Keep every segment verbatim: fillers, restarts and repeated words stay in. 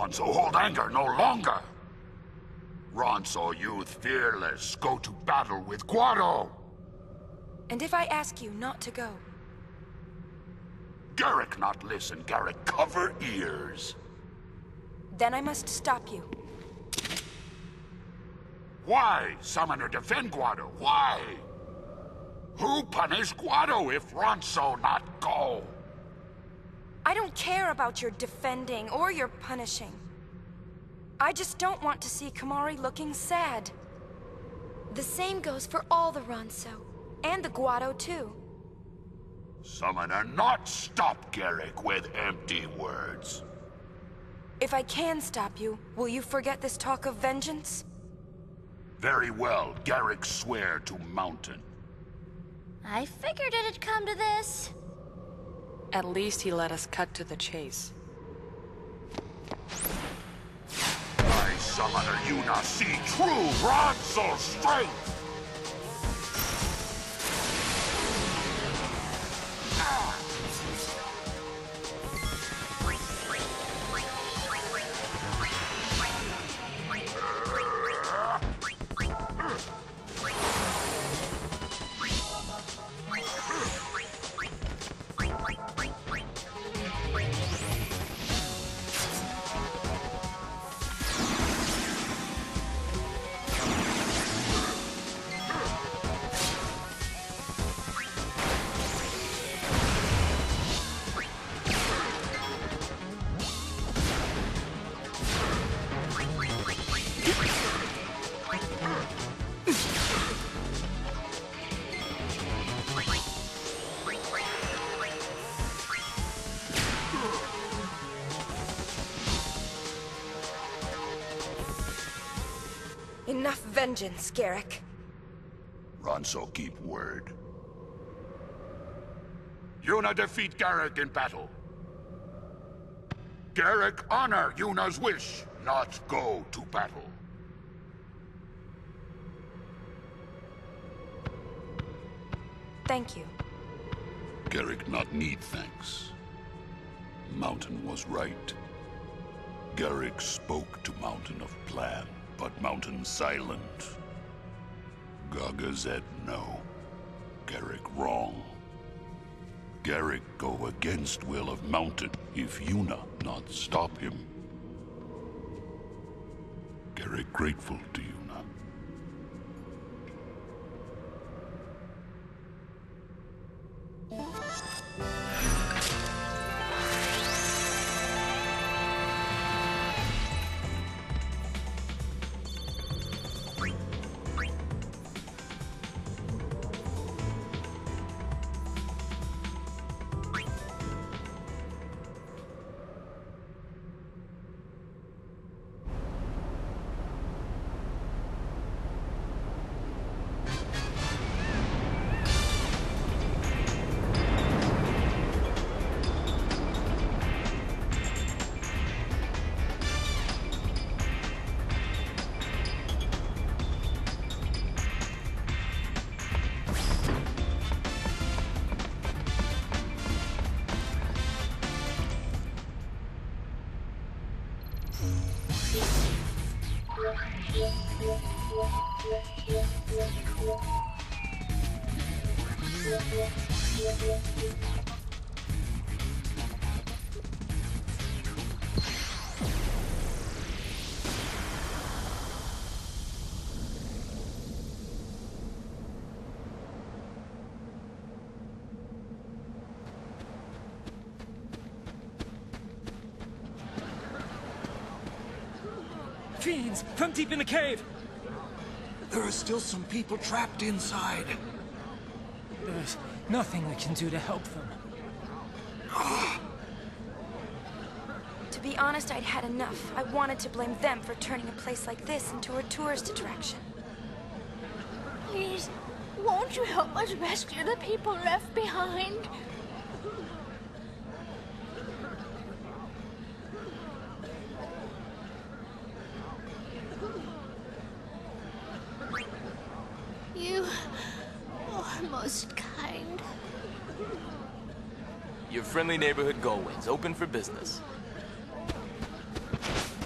Ronso, hold anger no longer! Ronso, youth fearless, go to battle with Guado! And if I ask you not to go? Garrick not listen, Garrick cover ears. Then I must stop you. Why, Summoner, defend Guado? Why? Who punish Guado if Ronso not go? I don't care about your defending or your punishing. I just don't want to see Kimahri looking sad. The same goes for all the Ronso, and the Guado too. Summoner, not stop Garrick with empty words. If I can stop you, will you forget this talk of vengeance? Very well, Garrick swear to Mountain. I figured it'd come to this. At least he let us cut to the chase. I, Summoner Yuna, see true Ronso strength! Enough vengeance, Garrick. Ronso keep word. Yuna defeat Garrick in battle. Garrick honor Yuna's wish, not go to battle. Thank you. Garrick not need thanks. Mountain was right. Garrick spoke to Mountain of plan, but Mountain silent. Gaga said no. Garrick wrong. Garrick go against will of Mountain if Yuna not stop him. Garrick grateful to Yuna. Fiends from deep in the cave! There are still some people trapped inside. There's nothing we can do to help them. To be honest, I'd had enough. I wanted to blame them for turning a place like this into a tourist attraction. Please, won't you help us rescue the people left behind? You are most kind. Your friendly neighborhood Gullwings, open for business.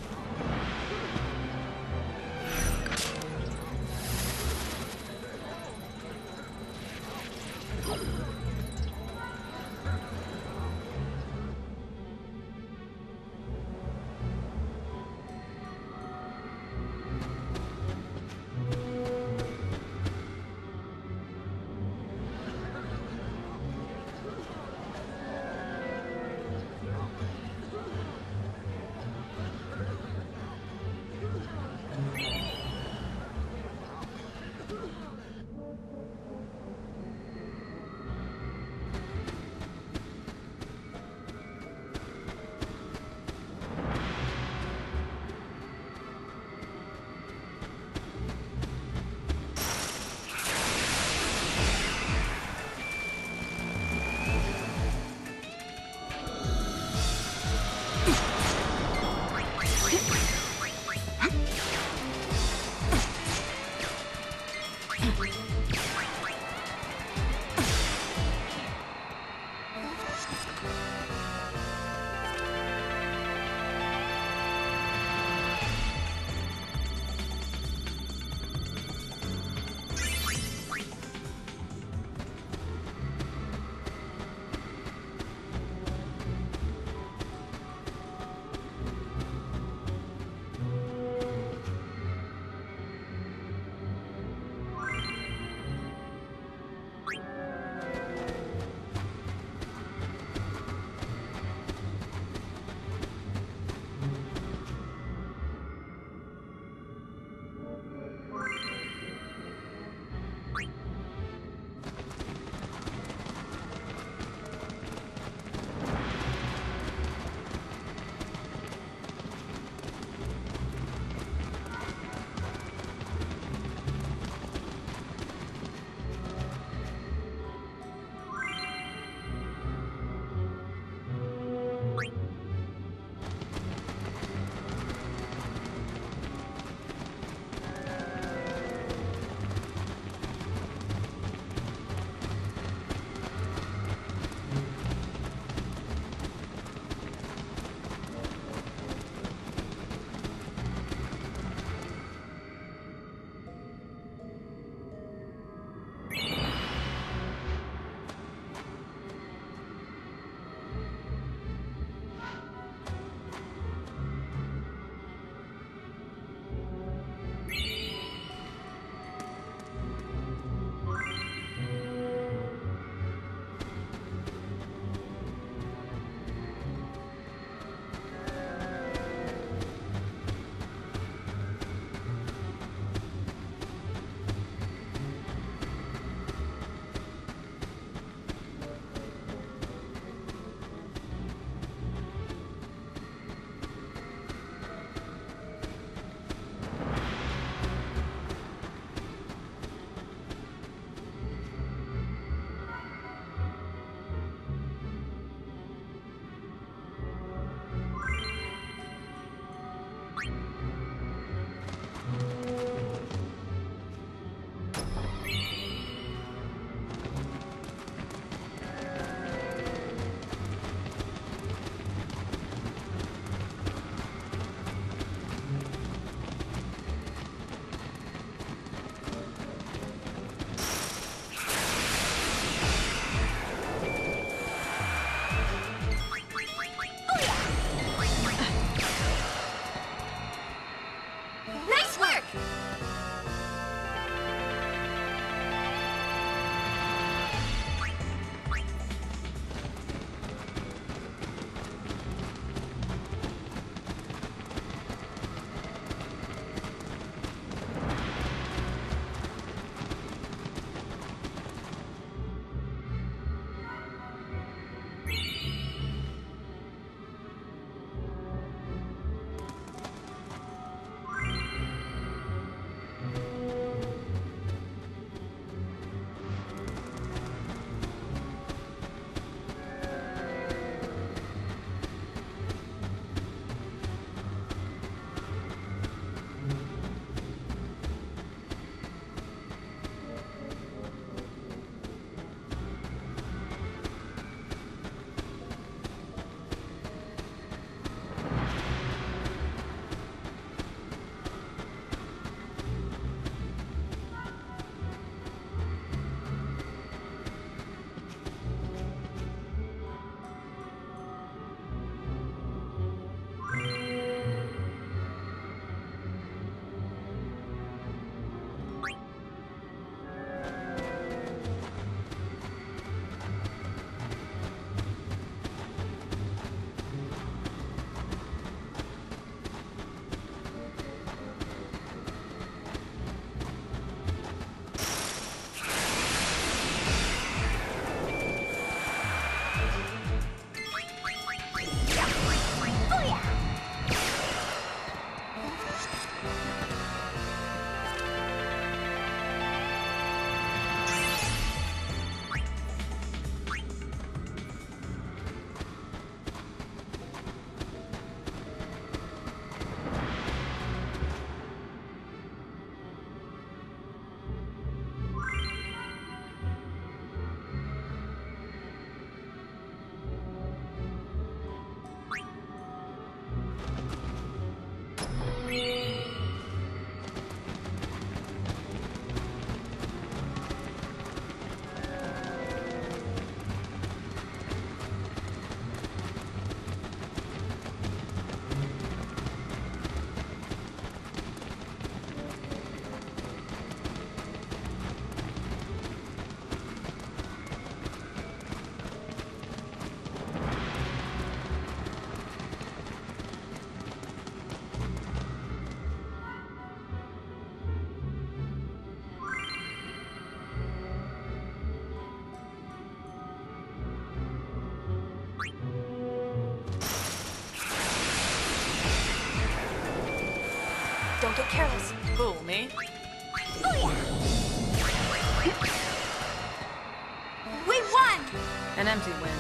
Don't get careless. Who, me? Oh, yeah. We won! An empty win.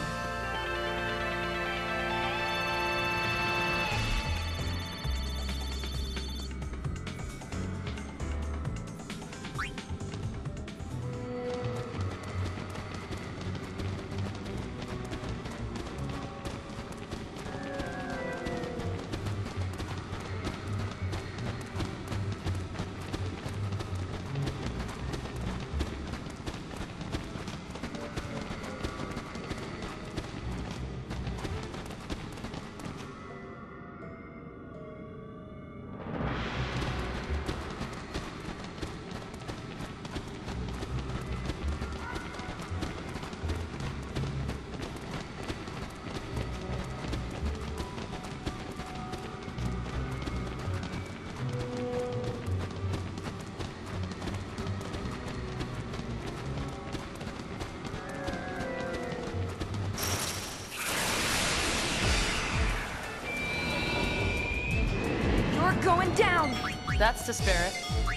Going down! That's the spirit.